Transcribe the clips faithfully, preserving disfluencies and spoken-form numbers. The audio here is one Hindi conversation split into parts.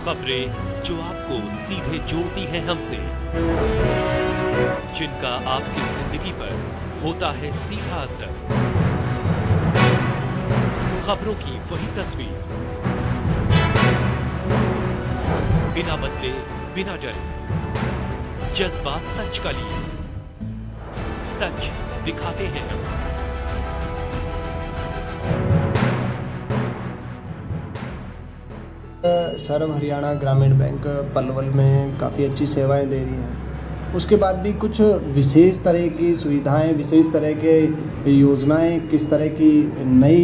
खबरें जो आपको सीधे जोड़ती हैं हमसे, जिनका आपकी जिंदगी पर होता है सीधा असर। खबरों की वही तस्वीर, बिना बदले बिना डरे, जज्बा सच का लिए, सच दिखाते हैं हम। सर्व हरियाणा ग्रामीण बैंक पलवल में काफ़ी अच्छी सेवाएं दे रही है। उसके बाद भी कुछ विशेष तरह की सुविधाएं, विशेष तरह के योजनाएं किस तरह की नई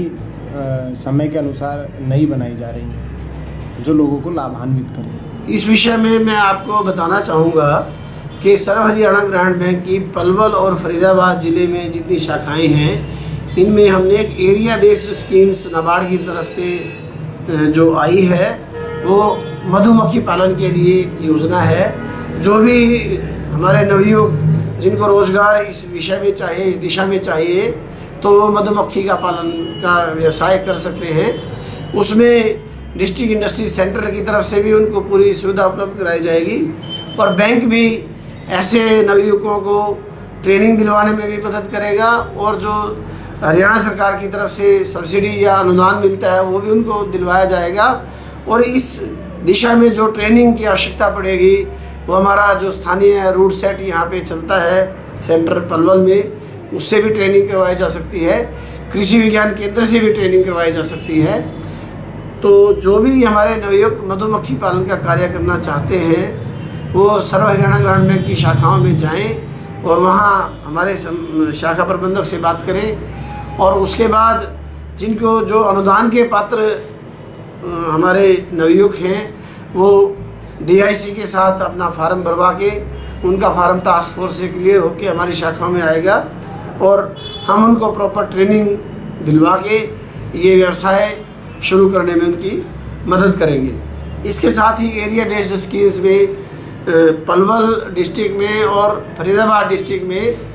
समय के अनुसार नई बनाई जा रही हैं जो लोगों को लाभान्वित करें। इस विषय में मैं आपको बताना चाहूँगा कि सर्व हरियाणा ग्रामीण बैंक की पलवल और फरीदाबाद ज़िले में जितनी शाखाएँ हैं, इनमें हमने एक एरिया बेस्ड स्कीम्स नाबार्ड की तरफ से जो आई है वो मधुमक्खी पालन के लिए योजना है। जो भी हमारे नवयुवक जिनको रोज़गार इस विषय में चाहिए, इस दिशा में चाहिए, तो वो मधुमक्खी का पालन का व्यवसाय कर सकते हैं। उसमें डिस्ट्रिक्ट इंडस्ट्री सेंटर की तरफ से भी उनको पूरी सुविधा उपलब्ध कराई जाएगी और बैंक भी ऐसे नवयुवकों को ट्रेनिंग दिलवाने में भी मदद करेगा और जो हरियाणा सरकार की तरफ से सब्सिडी या अनुदान मिलता है वो भी उनको दिलवाया जाएगा। और इस दिशा में जो ट्रेनिंग की आवश्यकता पड़ेगी वो हमारा जो स्थानीय रूट सेट यहाँ पे चलता है सेंटर पलवल में, उससे भी ट्रेनिंग करवाई जा सकती है। कृषि विज्ञान केंद्र से भी ट्रेनिंग करवाई जा सकती है। तो जो भी हमारे नवयुवक मधुमक्खी पालन का कार्य करना चाहते हैं वो सर्व हरियाणा ग्रामीण बैंक की शाखाओं में जाएँ और वहाँ हमारे शाखा प्रबंधक से बात करें। और उसके बाद जिनको जो अनुदान के पात्र हमारे नवयुवक हैं वो डीआईसी के साथ अपना फार्म भरवा के उनका फार्म टास्क फोर्स से क्लियर होकर हमारी शाखाओं में आएगा और हम उनको प्रॉपर ट्रेनिंग दिलवा के ये व्यवसाय शुरू करने में उनकी मदद करेंगे। इसके साथ ही एरिया बेस्ड स्कीम्स में पलवल डिस्ट्रिक्ट में और फरीदाबाद डिस्ट्रिक्ट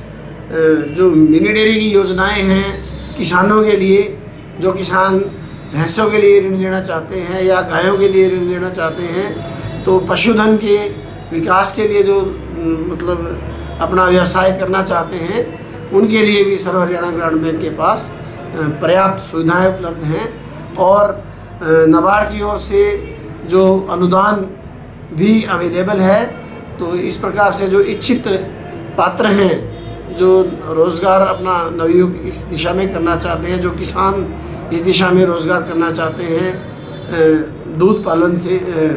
में जो मिनी डेयरी की योजनाएं हैं किसानों के लिए, जो किसान भैंसों के लिए ऋण लेना चाहते हैं या गायों के लिए ऋण लेना चाहते हैं, तो पशुधन के विकास के लिए जो मतलब अपना व्यवसाय करना चाहते हैं, उनके लिए भी सर्व हरियाणा ग्रामीण बैंक के पास पर्याप्त सुविधाएं उपलब्ध हैं। और नाबार्ड की ओर से जो अनुदान भी अवेलेबल है। तो इस प्रकार से जो इच्छित पात्र हैं, जो रोज़गार अपना नवयुवक इस दिशा में करना चाहते हैं, जो किसान इस दिशा में रोज़गार करना चाहते हैं दूध पालन से,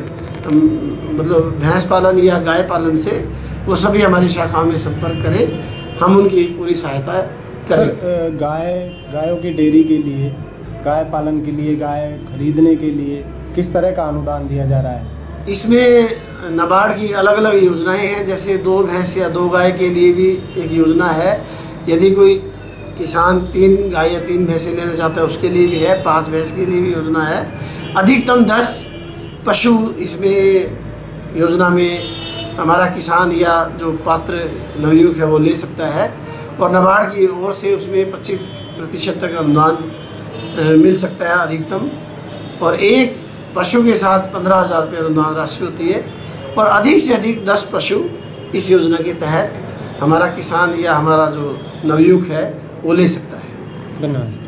मतलब भैंस पालन या गाय पालन से, वो सभी हमारी शाखाओं में संपर्क करें, हम उनकी पूरी सहायता करें। गाय गायों की डेयरी के लिए, गाय पालन के लिए, गाय खरीदने के लिए किस तरह का अनुदान दिया जा रहा है? इसमें नाबार्ड की अलग अलग योजनाएं हैं। जैसे दो भैंस या दो गाय के लिए भी एक योजना है। यदि कोई किसान तीन गाय या तीन भैंसें लेना चाहता है उसके लिए भी है। पांच भैंस के लिए भी योजना है। अधिकतम दस पशु इसमें योजना में हमारा किसान या जो पात्र नवयुवक है वो ले सकता है और नाबार्ड की ओर से उसमें पच्चीस प्रतिशत तक अनुदान मिल सकता है अधिकतम। और एक पशु के साथ पंद्रह हज़ार रुपये अनुदान राशि होती है और अधिक से अधिक दस पशु इस योजना के तहत हमारा किसान या हमारा जो नवयुवक है वो ले सकता है। धन्यवाद।